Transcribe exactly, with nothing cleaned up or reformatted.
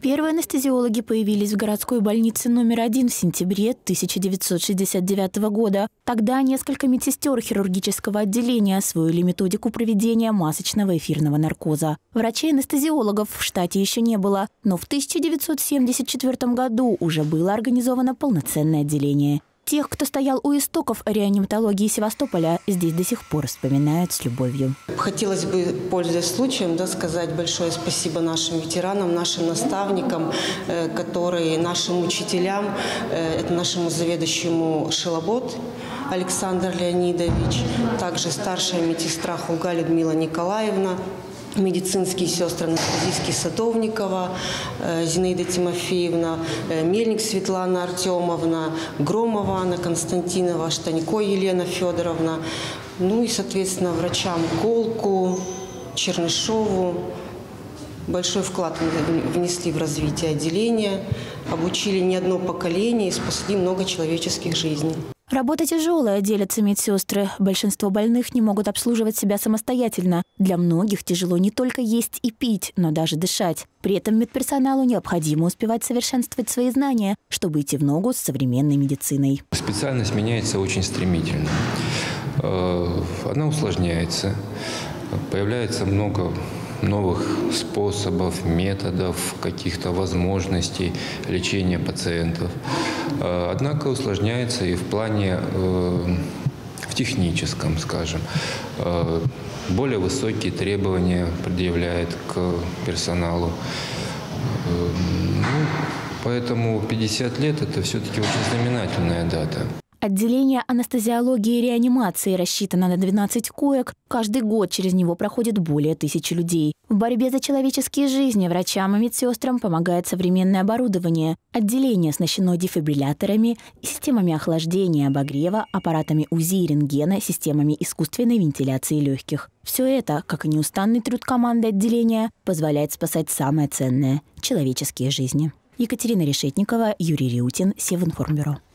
Первые анестезиологи появились в городской больнице номер один в сентябре тысяча девятьсот шестьдесят девятого года. Тогда несколько медсестер хирургического отделения освоили методику проведения масочного эфирного наркоза. Врачей-анестезиологов в штате еще не было, но в тысяча девятьсот семьдесят четвёртом году уже было организовано полноценное отделение. Тех, кто стоял у истоков реаниматологии Севастополя, здесь до сих пор вспоминают с любовью. Хотелось бы, пользуясь случаем, да, сказать большое спасибо нашим ветеранам, нашим наставникам, э, которые, нашим учителям, э, это нашему заведующему Шилобод Александр Леонидович, также старшая медсестра Хуга Людмила Николаевна, медицинские сестры анестезистки Садовникова, Зинаида Тимофеевна, Мельник Светлана Артемовна, Громова Анна Константинова, Штанько Елена Федоровна, ну и, соответственно, врачам Голку, Чернышову. Большой вклад внесли в развитие отделения, обучили не одно поколение и спасли много человеческих жизней. Работа тяжелая, делятся медсестры. Большинство больных не могут обслуживать себя самостоятельно. Для многих тяжело не только есть и пить, но даже дышать. При этом медперсоналу необходимо успевать совершенствовать свои знания, чтобы идти в ногу с современной медициной. Специальность меняется очень стремительно. Она усложняется. Появляется много новых способов, методов, каких-то возможностей лечения пациентов. Однако усложняется и в плане, в техническом, скажем. Более высокие требования предъявляет к персоналу. Ну, поэтому пятьдесят лет – это все-таки очень знаменательная дата. Отделение анестезиологии и реанимации рассчитано на двенадцать коек. Каждый год через него проходит более тысячи людей. В борьбе за человеческие жизни врачам и медсестрам помогает современное оборудование. Отделение оснащено дефибрилляторами, системами охлаждения, обогрева, аппаратами УЗИ и рентгена, системами искусственной вентиляции легких. Все это, как и неустанный труд команды отделения, позволяет спасать самое ценное – человеческие жизни. Екатерина Решетникова, Юрий Риутин, Севинформбюро.